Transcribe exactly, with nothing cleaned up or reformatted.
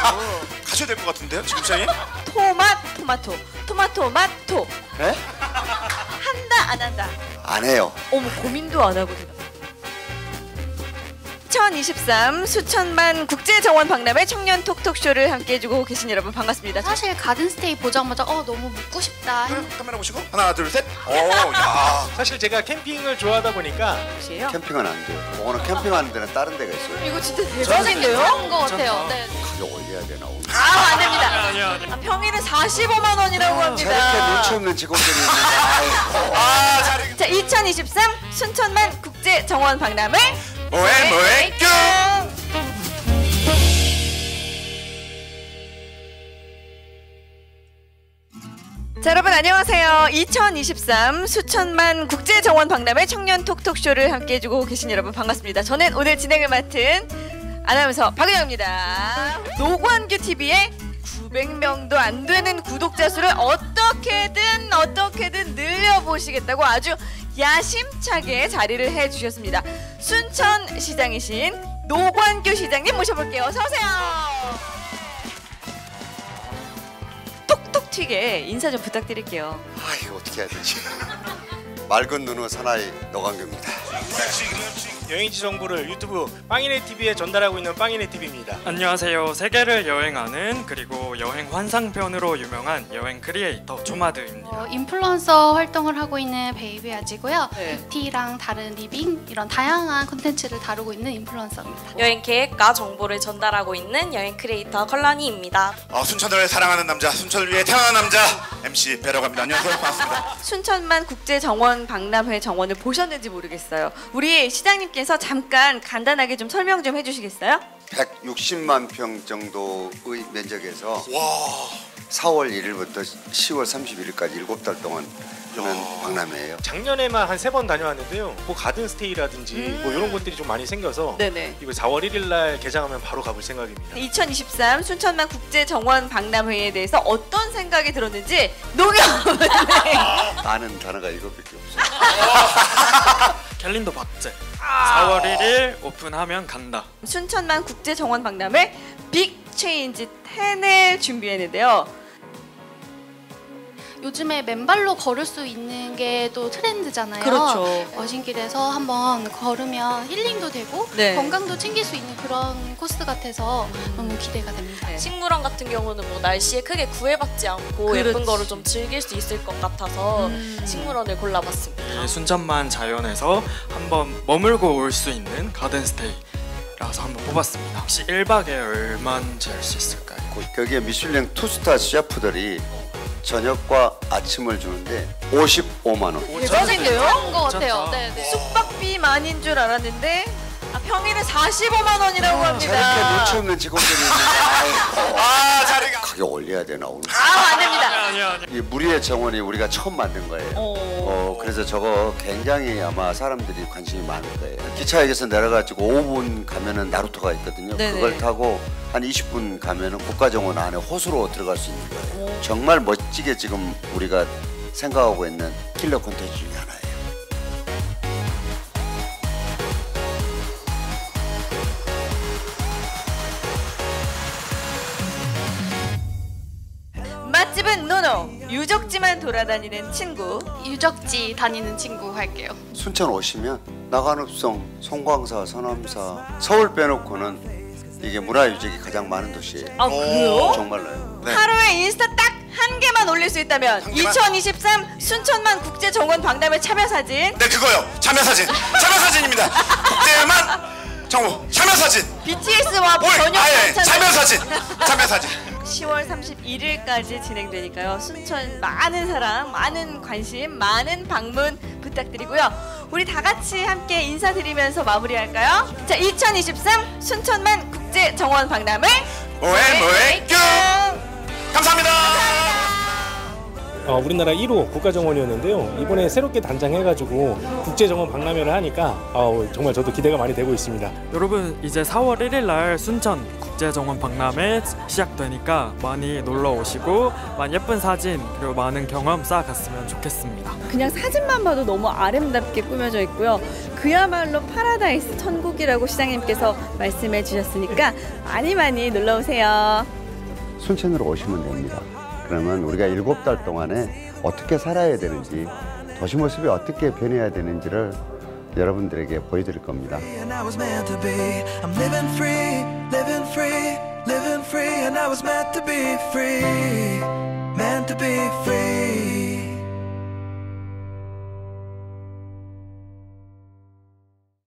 가셔야 될 것 같은데요, 지금 시장님? 토맛 토마토 토마토 맛토. 네? 한다 안 한다? 안 해요. 어머, 고민도 안 하고 대답. 이천이십삼 수천만 국제정원 박람회 청년 톡톡쇼를 함께 해주고 계신 여러분 반갑습니다. 사실 가든스테이 보자마자 어 너무 묵고 싶다. 카메라 보시고 하나 둘 셋. 오, 야. 사실 제가 캠핑을 좋아하다 보니까 혹시요? 캠핑은 안 돼요. 그거는 캠핑하는 데는 다른 데가 있어요. 이거 진짜 대박인데요? 그런 거 같아요. 네. 가격 올려야 되나 오늘? 아, 안 됩니다. 아니요, 아니요. 아, 평일은 사십오만 원이라고 합니다. 저렇게 눈치 없는 직원들이 있는데. 아, 잘. 자, 이천이십삼 순천만 국제정원 박람회 뭐해 뭐해 뀨. 자, 여러분 안녕하세요. 이천이십삼 수천만 국제정원 박람회 청년 톡톡쇼를 함께 해주고 계신 여러분 반갑습니다. 저는 오늘 진행을 맡은 아나운서 박은영입니다. 노관규 티비의 구백 명도 안 되는 구독자 수를 어떻게든 어떻게든 늘려보시겠다고 아주 야심차게 자리를 해주셨습니다. 순천시장이신 노관규 시장님 모셔볼게요. 어서오세요. 톡톡 튀게 인사 좀 부탁드릴게요. 아 이거 어떻게 해야 되지? 맑은 눈의 사나이 노관규입니다. 여행지 정보를 유튜브 빵이네 티비에 전달하고 있는 빵이네 티비입니다. 안녕하세요. 세계를 여행하는 그리고 여행 환상편으로 유명한 여행 크리에이터 조마드입니다. 어, 인플루언서 활동을 하고 있는 베이비아지고요. 네. 뷰티랑 다른 리빙 이런 다양한 콘텐츠를 다루고 있는 인플루언서입니다. 여행 계획과 정보를 전달하고 있는 여행 크리에이터 컬러니입니다. 아, 순천을 사랑하는 남자, 순천을 위해 태어난 남자 엠씨 배려고 합니다. 안녕하세요, 반갑습니다. 순천만 국제정원 박람회 정원을 보셨는지 모르겠어요. 우리 시장님께서 잠깐 간단하게 좀 설명 좀 해주시겠어요? 백육십만 평 정도의 면적에서 와, 사월 일일부터 시월 삼십일일까지 일곱 달 동안 하는 박람회예요. 작년에만 한 세 번 다녀왔는데요. 뭐 가든스테이라든지 음. 뭐 이런 곳들이 좀 많이 생겨서 네네. 이거 사월 일일 날 개장하면 바로 가볼 생각입니다. 이천이십삼 순천만 국제정원 박람회에 대해서 어떤 생각이 들었는지 녹여. 아는 단어가 이거밖에 없어요. 캘린더 박제. 사월 일일 오픈하면 간다. 순천만 국제정원 박람회 빅 체인지 텐을 준비했는데요. 요즘에 맨발로 걸을 수 있는 게 또 트렌드잖아요. 그렇죠. 어신길에서 한번 걸으면 힐링도 되고 네. 건강도 챙길 수 있는 그런 코스 같아서 너무 기대가 됩니다. 네. 식물원 같은 경우는 뭐 날씨에 크게 구애받지 않고 그렇지. 예쁜 거를 좀 즐길 수 있을 것 같아서 음. 식물원을 골라봤습니다. 이 순천만 자연에서 한번 머물고 올 수 있는 가든스테이라서 한번 뽑았습니다. 혹시 일 박에 얼마인지 알 수 있을까요? 거기에 미슐랭 투스타 셰프들이 저녁과 아침을 주는데 오십오만 원. 대박인데요? 그런 거 같아요. 괜찮다. 네, 네. 숙박비 만인 줄 알았는데 아, 평일은 사십오만 원이라고 저렇게 합니다. 눈치 없는 직원들이 있는데. 아, 자리가. 가격 올려야 되나 오늘? 아, 안 됩니다. 아니요, 아니요. 이 무리의 정원이 우리가 처음 만든 거예요. 어, 그래서 저거 굉장히 아마 사람들이 관심이 많을 거예요. 기차역에서 내려가지고 오 분 가면은 나루토가 있거든요. 네네. 그걸 타고 한 이십 분 가면은 국가정원 안에 호수로 들어갈 수 있는 거예요. 정말 멋지게 지금 우리가 생각하고 있는 킬러 콘텐츠 중에 하나예요. 맛집은 노노, 유적지만 돌아다니는 친구. 유적지 다니는 친구 할게요. 순천 오시면 나간읍성, 송광사, 서남사, 서울 빼놓고는 이게 문화유적이 가장 많은 도시예요. 아, 그래요? 정말로요. 네. 하루에 인스타 딱 한 개만 올릴 수 있다면 한 개만? 이천이십삼 순천만 국제정원 박람회 참여 사진 네, 그거요. 참여 사진. 참여 사진입니다. 국제만 정보. 참여 사진. 비티에스와 뭘? 전용 아예 반찬 참여 사진. 참여 사진. 시월 삼십일일까지 진행되니까요. 순천 많은 사랑, 많은 관심, 많은 방문 부탁드리고요. 우리 다 같이 함께 인사드리면서 마무리할까요? 자, 이천이십삼 순천만 국제정원 박람회 뭐해 뭐해 뀨. 감사합니다. 어, 우리나라 일 호 국가정원이었는데요. 이번에 새롭게 단장해가지고 국제정원 박람회를 하니까 어, 정말 저도 기대가 많이 되고 있습니다. 여러분 이제 사월 일일 날 순천 국제정원 박람회 시작되니까 많이 놀러 오시고 많이 예쁜 사진 그리고 많은 경험 쌓아갔으면 좋겠습니다. 그냥 사진만 봐도 너무 아름답게 꾸며져 있고요. 그야말로 파라다이스 천국이라고 시장님께서 말씀해 주셨으니까 많이 많이 놀러 오세요. 순천으로 오시면 됩니다. 그러면 우리가 일곱 달 동안에 어떻게 살아야 되는지, 도시 모습이 어떻게 변해야 되는지를 여러분들에게 보여드릴 겁니다. And I was meant to be. I'm living free, living free, living free, and I was meant to be free, meant to be free.